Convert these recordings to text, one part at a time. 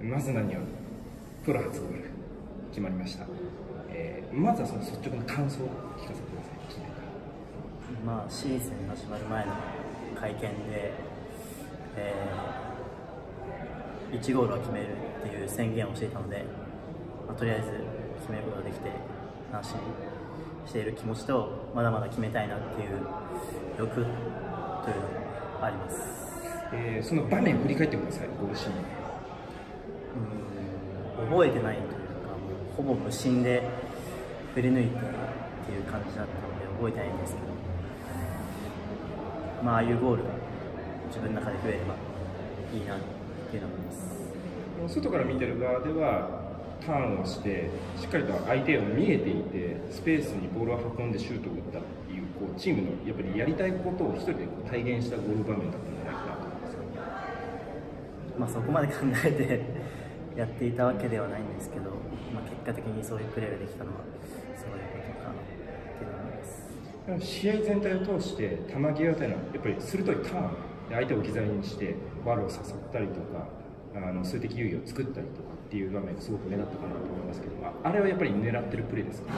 まず何よりプロ初ゴール決まりました。まずはその率直な感想を聞かせてください。 シーズン始まる前の会見で、1ゴールは決めるっていう宣言をしていたので、とりあえず決めることができて安心している気持ちと、まだまだ決めたいなっていう欲というのがあります。 その場面振り返ってください。ゴールシーン。 覚えてないというか、ほぼ無心で振り抜いてっていう感じだったので覚えてないんですけど、ああいうゴールが自分の中で増えればいいなっていうのを思います。 外から見てる側ではターンをしてしっかりと相手を見えていて、スペースにボールを運んでシュートを打ったっていう、チームのやっぱりやりたいことを一人で体現したゴール場面だったんじゃないかなと思います。 そこまで考えてやっていたわけではないんですけど、結果的にそういうプレーができたのはそういうことかなっていうのを思います。 試合全体を通して球際というのはやっぱり鋭いターンで相手を置き去りにしてバルを誘ったりとか、数的優位を作ったりとかっていう場面がすごく目立ったかなと思いますけど、あれはやっぱり狙ってるプレーですか？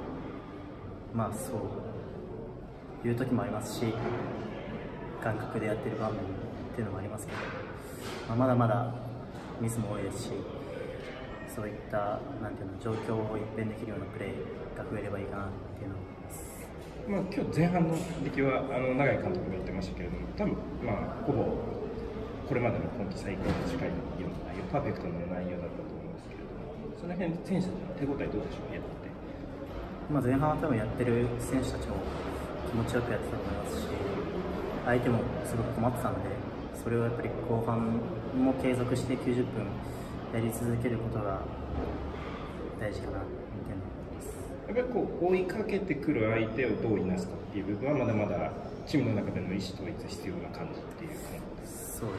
そういう時もありますし、感覚でやってる場面っていうのもありますけど、まだまだミスも多いですし、そういった状況を一変できるようなプレーが増えればいいかなっていうのを思います。 今日前半の出来は永井監督が言ってましたけれども、多分ほぼこれまでの今季最高に近いような内容、パーフェクトな内容だったと思うんですけれども、その辺選手たちの手応えどうでしょう？やってて。 前半は多分やってる選手たちも気持ちよくやってたと思いますし、相手もすごく困ってたので、それをやっぱり後半も継続して90分やり続けることが大事かなと思います。 やっぱり追いかけてくる相手をどういなすかっていう部分はまだまだチームの中での意思統一必要な感じっていう感じです。 そうです。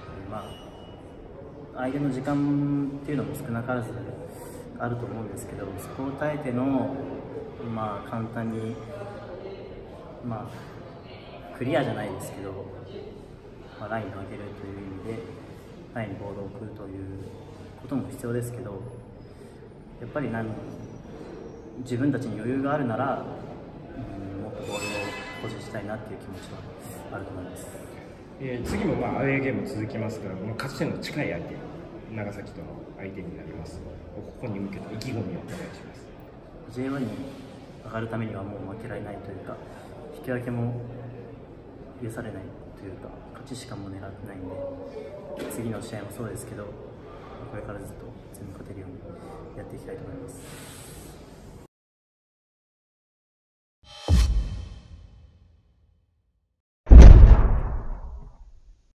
相手の時間っていうのも少なからずあると思うんですけど、そこを耐えての簡単にクリアじゃないですけど、ラインを上げるという意味でラインにボールを送るということも必要ですけど、やっぱり自分たちに余裕があるなら、もっとボールを保持したいなっていう気持ちはあると思います。 次もアウェーゲーム続きますが、勝ち点の近い相手、長崎との相手になります。ここに向けて意気込みをお願いします。 J1 に上がるためにはもう負けられないというか、引き分けも許されないというか、勝ちしかもう狙ってないんで、次の試合もそうですけど、これからずっと全部勝てるようにやっていきたいと思います。